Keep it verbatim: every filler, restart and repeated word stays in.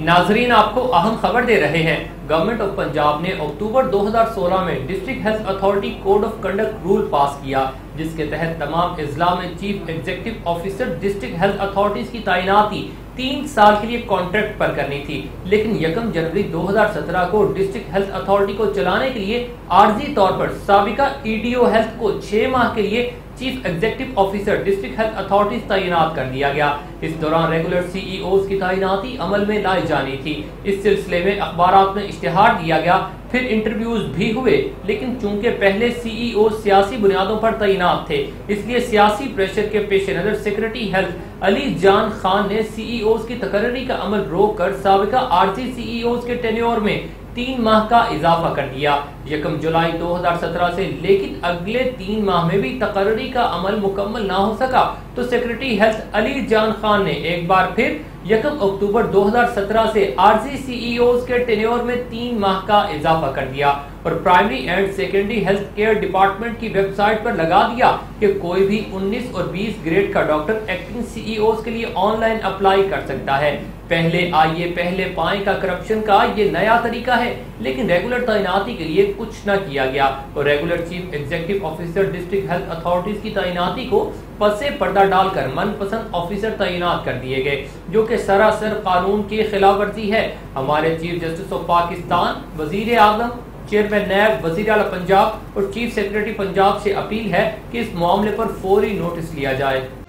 ناظرین آپ کو اہم خبر دے رہے ہیں۔ گورنمنٹ آف پنجاب نے اکتوبر دو ہزار سولہ میں district health authority code of conduct rule pass کیا، جس کے تحت تمام اضلاع میں chief executive officer district health authorities کی تعیناتی تین سال کے لیے کانٹریکٹ پر کرنی تھی، لیکن یکم جنوری دو ہزار سترہ کو ڈسٹرکٹ ہیلتھ اتھارٹی کو چلانے کے لیے عارضی طور پر سابقہ ای ڈی او ہیلتھ کو چھ ماہ کے لیے chief executive officer district health authorities تعینات کر دیا گیا۔ اس دوران ریگولر سی ای اوز کی تعیناتی عمل میں لائی جانی تھی۔ اس سلسلے میں اخبارات میں اشتہار دیا گیا، پھر انٹرویوز بھی ہوئے، لیکن چونکہ پہلے سی ای او سیاسی بنیادوں پر تعینات تھے، اس لیے سیاسی پریشر کے پیش نظر سیکرٹری ہیلتھ علی جان خان نے سی ای اوز کی تقرری کا عمل روک کر سابقہ عارضی سی ای اوز کے ٹینیور میں تین ماہ کا اضافہ کر دیا۔ یکم جولائی دو ہزار سترہ سے لیکن اگلے تین ماہ میں بھی تقرری کا عمل مکمل نہ ہو سکا تو سیکرٹری ہیلتھ علی جان خان نے ایک بار پھر یکم اکتوبر دو ہزار سترہ سے عارضی سی ای اوز کے ٹینیور میں تین ماہ کا اضافہ کر دیا اور primary and secondary health care department کی ویب سائٹ پر لگا دیا کہ کوئی بھی انیس اور بیس گریڈ کا doctor acting C E Os کے لیے آن لائن اپلائی کر سکتا ہے۔ پہلے آئیے پہلے پائیں کا کرپشن کا یہ نیا طریقہ ہے، لیکن ریگولر تعیناتی کے لیے کچھ نہ کیا گیا اور regular chief executive officer district health authorities کی تعیناتی کو پس پردہ ڈال کر من پسند آفیسر تعینات کر دیے گئے، جو کہ سراسر قانون کی خلاف ورزی ہے۔ ہمارے چیف جسٹس آف پاکستان، وزیر اعظم، چیئرمین نیب، وزیر اعلیٰ پنجاب اور چیف سیکرٹری پنجاب سے اپیل ہے کہ اس معاملے پر فوری نوٹس لیا جائے۔